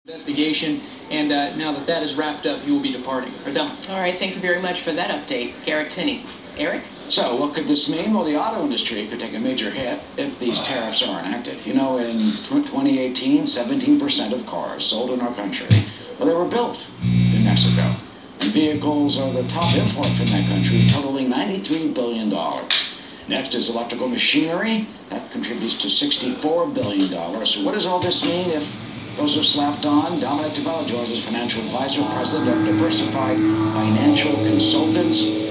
Investigation, and now that that is wrapped up, he will be departing. Or done. All right, thank you very much for that update, Eric Tinney. Eric? So what could this mean? Well, the auto industry could take a major hit if these tariffs are enacted. You know, in 2018, 17% of cars sold in our country, well, they were built in Mexico. And vehicles are the top import from that country, totaling $93 billion. Next is electrical machinery. That contributes to $64 billion. So what does all this mean if those are slapped on? Dominic Tabella, Georgia's financial advisor, president of Diversified Financial Consultants.